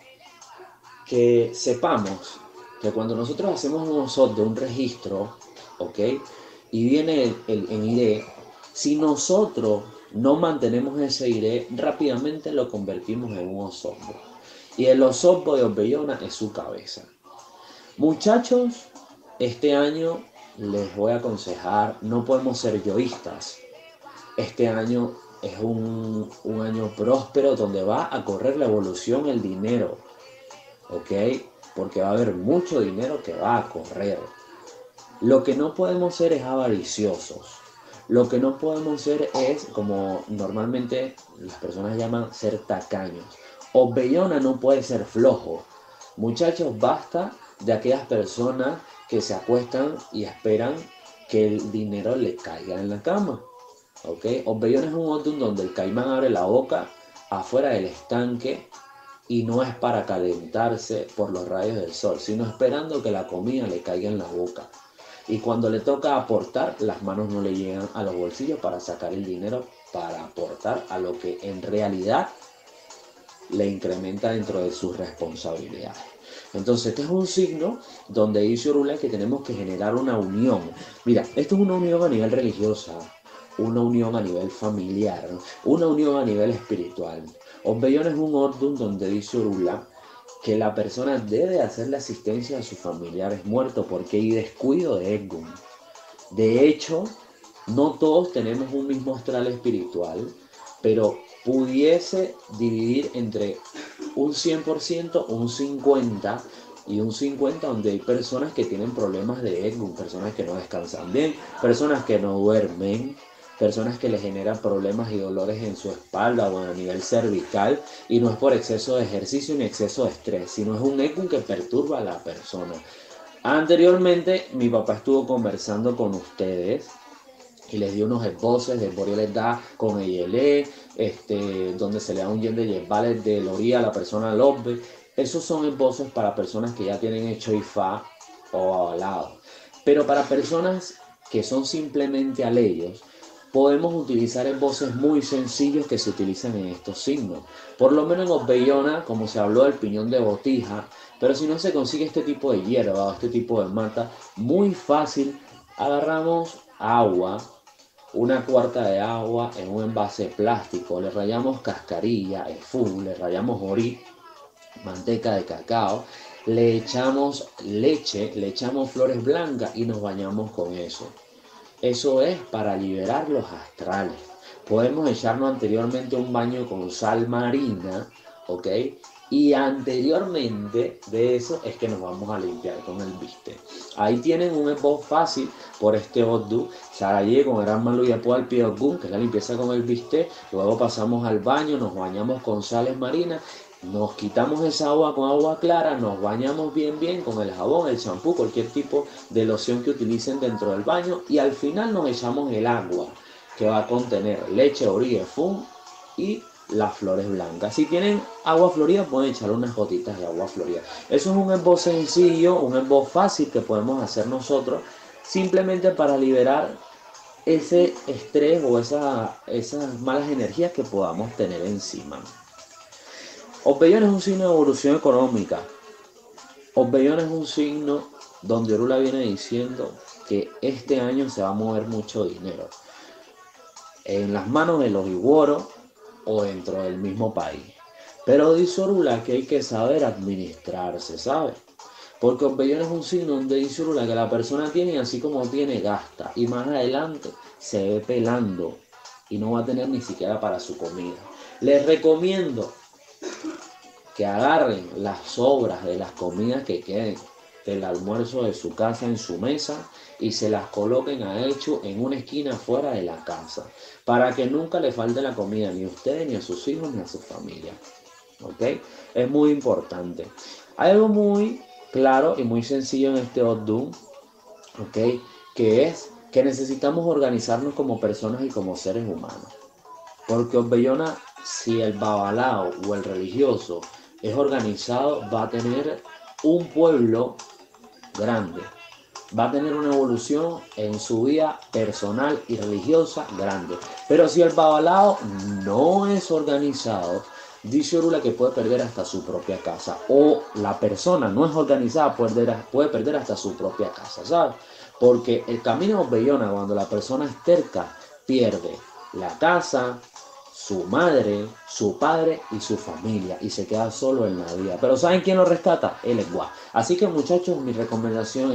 que sepamos que cuando nosotros hacemos un osot de un registro, ¿ok? Y viene el, el, el iré, si nosotros no mantenemos ese iré, rápidamente lo convertimos en un osobbo. Y el osobbo de Obbeyona es su cabeza. Muchachos, este año les voy a aconsejar, no podemos ser yoístas. Este año es un, un año próspero donde va a correr la evolución el dinero, ¿ok? Porque va a haber mucho dinero que va a correr. Lo que no podemos ser es avariciosos. Lo que no podemos ser es, como normalmente las personas llaman, ser tacaños. Obbeyona no puede ser flojo. Muchachos, basta de aquellas personas que se acuestan y esperan que el dinero le caiga en la cama. ¿Ok? Obbeyona es un Odun donde el caimán abre la boca afuera del estanque y no es para calentarse por los rayos del sol, sino esperando que la comida le caiga en la boca. Y cuando le toca aportar, las manos no le llegan a los bolsillos para sacar el dinero para aportar a lo que en realidad le incrementa dentro de sus responsabilidades. Entonces, este es un signo donde dice Orula que tenemos que generar una unión. Mira, esto es una unión a nivel religiosa, una unión a nivel familiar, una unión a nivel espiritual. Obbeyona es un Ordun donde dice Orula que la persona debe hacerle asistencia a sus familiares muertos porque hay descuido de Egun. De hecho, no todos tenemos un mismo astral espiritual, pero pudiese dividir entre un cien por ciento, un cincuenta por ciento y un cincuenta por ciento donde hay personas que tienen problemas de Egun, personas que no descansan bien, personas que no duermen, personas que le generan problemas y dolores en su espalda o a nivel cervical, y no es por exceso de ejercicio ni exceso de estrés, sino es un Egun que perturba a la persona. Anteriormente mi papá estuvo conversando con ustedes y les dio unos esboces de Borio les da con Eyele, este, donde se le da un yen de Yesvales de Loría a la persona Lobbe. Esos son esboces para personas que ya tienen hecho Ifá o avalado. Pero para personas que son simplemente aleyos, podemos utilizar esboces muy sencillos que se utilizan en estos signos. Por lo menos en Obbeyona, como se habló del piñón de botija, pero si no se consigue este tipo de hierba o este tipo de mata, muy fácil, agarramos agua, una cuarta de agua en un envase plástico, le rayamos cascarilla, efú, le rayamos orí, manteca de cacao, le echamos leche, le echamos flores blancas y nos bañamos con eso. Eso es para liberar los astrales. Podemos echarnos anteriormente un baño con sal marina, ¿ok? Y anteriormente de eso es que nos vamos a limpiar con el biste. Ahí tienen un esbozo fácil por este Oddu. Saraye con Gran Maluya Pual Piogun, que es la limpieza con el biste. Luego pasamos al baño, nos bañamos con sales marinas. Nos quitamos esa agua con agua clara, nos bañamos bien bien con el jabón, el champú, cualquier tipo de loción que utilicen dentro del baño y al final nos echamos el agua que va a contener leche, orilla, fum y las flores blancas. Si tienen agua florida pueden echar unas gotitas de agua florida. Eso es un esbozo sencillo, un esbozo fácil que podemos hacer nosotros simplemente para liberar ese estrés o esa, esas malas energías que podamos tener encima. Obbeyona es un signo de evolución económica. Obbeyona es un signo donde Orula viene diciendo que este año se va a mover mucho dinero en las manos de los iguoros o dentro del mismo país. Pero dice Orula que hay que saber administrarse, ¿sabes? Porque Obbeyona es un signo donde dice Orula que la persona tiene y así como tiene gasta y más adelante se ve pelando y no va a tener ni siquiera para su comida. Les recomiendo que agarren las sobras de las comidas que queden del almuerzo de su casa en su mesa y se las coloquen a hecho en una esquina fuera de la casa para que nunca le falte la comida ni a ustedes, ni a sus hijos, ni a su familia. ¿Ok? Es muy importante. Hay algo muy claro y muy sencillo en este Odun, ¿ok? Que es que necesitamos organizarnos como personas y como seres humanos. Porque Obbeyona, si el babalao o el religioso es organizado, va a tener un pueblo grande, va a tener una evolución en su vida personal y religiosa grande. Pero si el babalao no es organizado, dice Orula que puede perder hasta su propia casa, o la persona no es organizada, puede perder, puede perder hasta su propia casa, ¿sabes? Porque el camino de Obbeyona, cuando la persona es terca, pierde la casa, su madre, su padre y su familia y se queda solo en la vida. Pero ¿saben quién lo rescata? El Eguá. Así que muchachos, mi recomendación es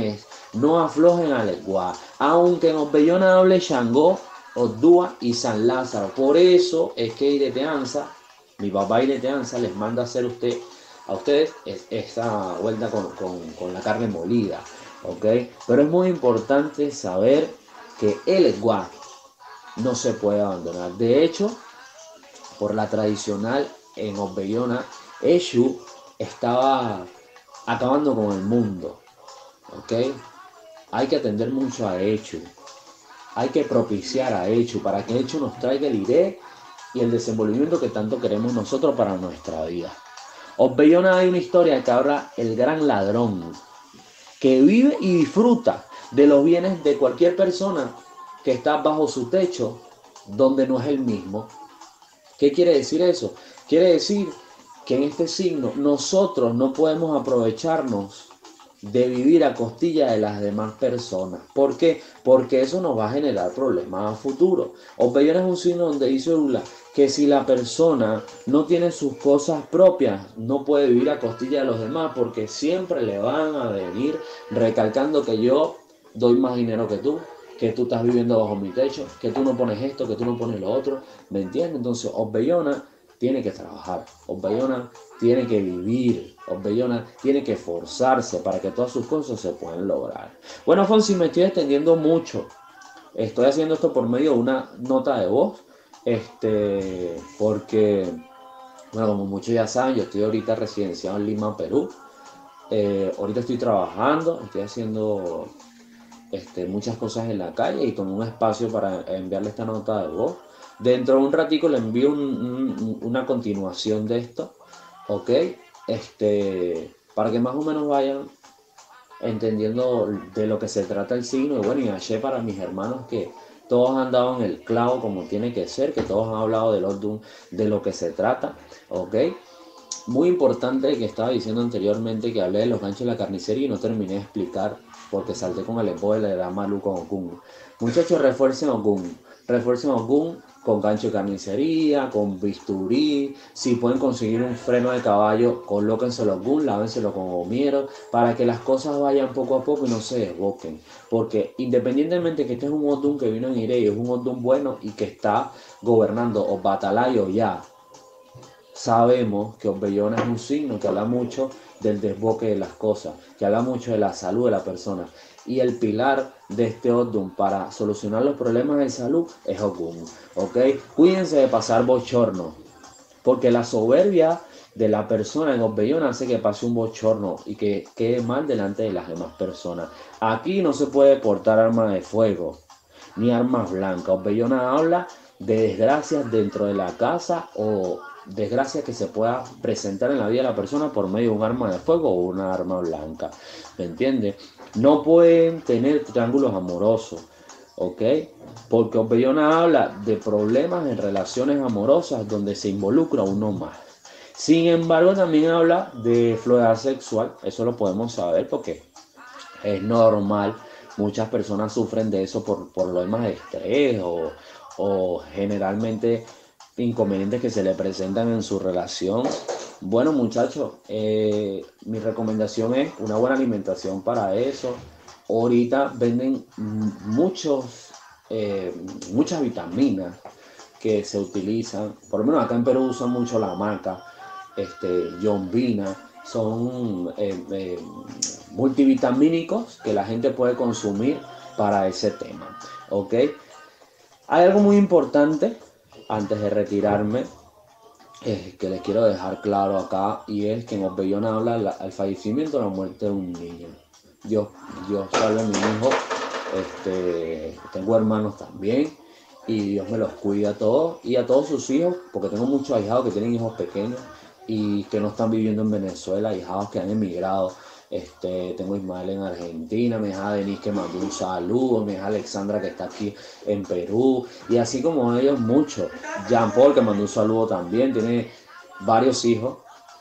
no aflojen al Eguá, aunque en Obbellona hable Xangó, Oddua y San Lázaro. Por eso es que Ireteanza, mi papá Ireteanza, les manda a hacer usted, a ustedes es, esa vuelta con, con, con la carne molida, ¿ok? Pero es muy importante saber que el Eguá no se puede abandonar. De hecho, por la tradicional en Obbellona, Eshu estaba acabando con el mundo, ¿ok? Hay que atender mucho a Eshu, hay que propiciar a Eshu para que Eshu nos traiga el iré y el desenvolvimiento que tanto queremos nosotros para nuestra vida. Obbellona hay una historia que habla el gran ladrón, que vive y disfruta de los bienes de cualquier persona que está bajo su techo, donde no es el mismo. ¿Qué quiere decir eso? Quiere decir que en este signo nosotros no podemos aprovecharnos de vivir a costilla de las demás personas. ¿Por qué? Porque eso nos va a generar problemas a futuro. Obbellona es un signo donde dice Urula que si la persona no tiene sus cosas propias, no puede vivir a costilla de los demás, porque siempre le van a venir recalcando que yo doy más dinero que tú, que tú estás viviendo bajo mi techo, que tú no pones esto, que tú no pones lo otro, ¿me entiendes? Entonces Obbellona tiene que trabajar, Obbellona tiene que vivir, Obbellona tiene que esforzarse para que todas sus cosas se puedan lograr. Bueno, Fonsi, me estoy extendiendo mucho. Estoy haciendo esto por medio de una nota de voz, este, porque, bueno, como muchos ya saben, yo estoy ahorita residenciado en Lima, Perú. Eh, ahorita estoy trabajando, estoy haciendo este, muchas cosas en la calle y tomé un espacio para enviarle esta nota de voz. Dentro de un ratico le envío un, un, una continuación de esto, ¿ok? Este, para que más o menos vayan entendiendo de lo que se trata el signo. Y bueno, y ayer para mis hermanos que todos han dado en el clavo como tiene que ser, que todos han hablado del Ordun, de lo que se trata, ¿ok? Muy importante que estaba diciendo anteriormente que hablé de los ganchos de la carnicería y no terminé de explicar porque salté con el embo de la edad Malu con Okun. Muchachos, refuercen Okun, refuercen Okun con gancho de carnicería, con bisturí. Si pueden conseguir un freno de caballo, colóquenselo Okun, lávenselo con gomiero, para que las cosas vayan poco a poco y no se desboquen. Porque independientemente que este es un Ordun que vino en Irei, es un Ordun bueno y que está gobernando o Batalayo ya, sabemos que Obbellona es un signo que habla mucho del desboque de las cosas, que habla mucho de la salud de la persona. Y el pilar de este Ordun para solucionar los problemas de salud es Okun, ¿ok? Cuídense de pasar bochorno, porque la soberbia de la persona en Obbellona hace que pase un bochorno y que quede mal delante de las demás personas. Aquí no se puede portar armas de fuego, ni armas blancas. Obbellona habla de desgracias dentro de la casa o desgracias que se pueda presentar en la vida de la persona por medio de un arma de fuego o una arma blanca, ¿me entiendes? No pueden tener triángulos amorosos, ¿ok? Porque Obbellona habla de problemas en relaciones amorosas donde se involucra uno más. Sin embargo, también habla de fluidez sexual, eso lo podemos saber porque es normal. Muchas personas sufren de eso por problemas de estrés o, o generalmente inconvenientes que se le presentan en su relación. Bueno, muchachos, eh, mi recomendación es una buena alimentación para eso. Ahorita venden muchos, eh, muchas vitaminas que se utilizan, por lo menos acá en Perú usan mucho la marca este, Yombina. Son eh, eh, multivitamínicos que la gente puede consumir para ese tema, ¿ok? Hay algo muy importante antes de retirarme, eh, que les quiero dejar claro acá, y es que en Obbellona habla la, al fallecimiento o la muerte de un niño. Dios, Dios salve a mi hijo, este, tengo hermanos también, y Dios me los cuida a todos, y a todos sus hijos, porque tengo muchos ahijados que tienen hijos pequeños, y que no están viviendo en Venezuela, ahijados que han emigrado. Este, tengo a Ismael en Argentina, mi hija Denise que mandó un saludo, mi hija Alexandra que está aquí en Perú, y así como ellos muchos. Jean Paul que mandó un saludo también, tiene varios hijos.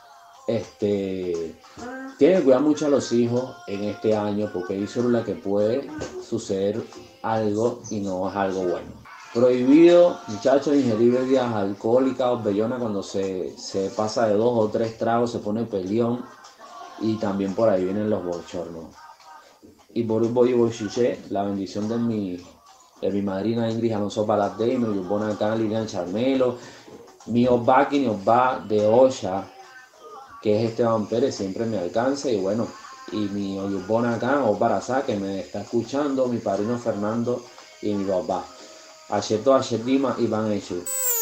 Este, tiene que cuidar mucho a los hijos en este año porque dice la que puede suceder algo y no es algo bueno. Prohibido, muchachos, ingerir bebidas alcohólicas. Obbellona cuando se, se pasa de dos o tres tragos se pone peleón. Y también por ahí vienen los bochornos. y Boru Boy Boyuche, la bendición de mi, de mi madrina Ingrid Alonso Paladé, mi Yubona acá, Lilian Charmelo, mi Obaki, mi Oba de Osha, que es Esteban Pérez, siempre me alcanza, y bueno, y mi Oyubona acá, Obarazá, que me está escuchando, mi padrino Fernando y mi papá. Acheto, Achetima y Van Echu.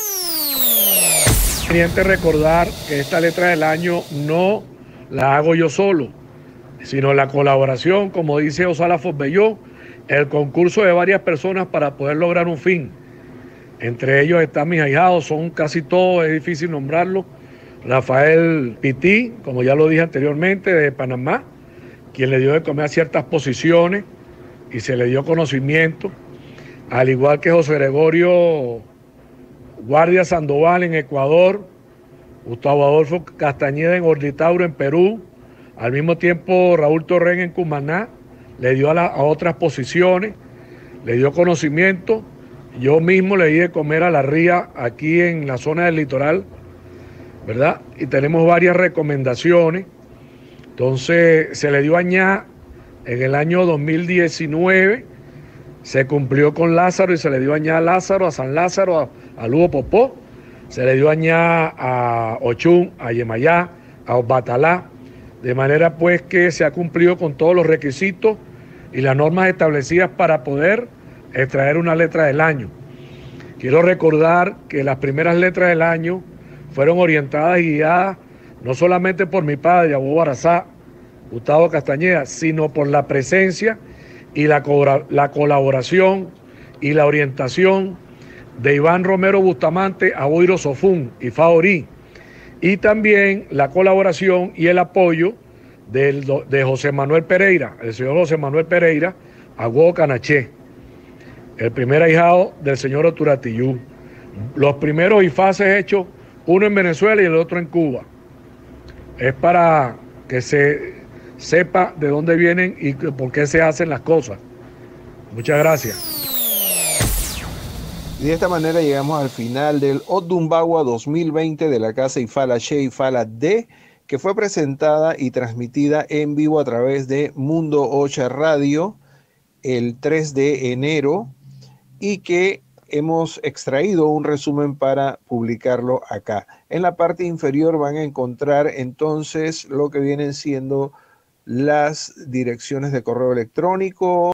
Quería recordar que esta letra del año no la hago yo solo, sino la colaboración, como dice Osala Fosbelló, el concurso de varias personas para poder lograr un fin. Entre ellos están mis ahijados, son casi todos, es difícil nombrarlos. Rafael Pití, como ya lo dije anteriormente, de Panamá, quien le dio de comer a ciertas posiciones y se le dio conocimiento, al igual que José Gregorio Guardia Sandoval en Ecuador, Gustavo Adolfo Castañeda en Orditauro en Perú, al mismo tiempo Raúl Torren en Cumaná, le dio a, la, a otras posiciones, le dio conocimiento. Yo mismo le di de comer a la ría aquí en la zona del litoral, ¿verdad? Y tenemos varias recomendaciones. Entonces se le dio añá en el año dos mil diecinueve, se cumplió con Lázaro y se le dio añá a Lázaro, a San Lázaro, a, a Lugo Popó, se le dio añá a Ochún, a Yemayá, a Obatalá, de manera pues que se ha cumplido con todos los requisitos y las normas establecidas para poder extraer una letra del año. Quiero recordar que las primeras letras del año fueron orientadas y guiadas no solamente por mi padre, Abó Barazá, Gustavo Castañeda, sino por la presencia y la, la colaboración y la orientación de Iván Romero Bustamante, Aboiro Sofún y Faorí, y también la colaboración y el apoyo del, de José Manuel Pereira, el señor José Manuel Pereira, Agüo Canaché, el primer ahijado del señor Oturatillú. Los primeros ifaces hechos, uno en Venezuela y el otro en Cuba. Es para que se sepa de dónde vienen y por qué se hacen las cosas. Muchas gracias. Y de esta manera llegamos al final del Odumbagua dos mil veinte de la casa Ifala She Ifala D, que fue presentada y transmitida en vivo a través de Mundo Ocha Radio el tres de enero y que hemos extraído un resumen para publicarlo acá. En la parte inferior van a encontrar entonces lo que vienen siendo las direcciones de correo electrónico,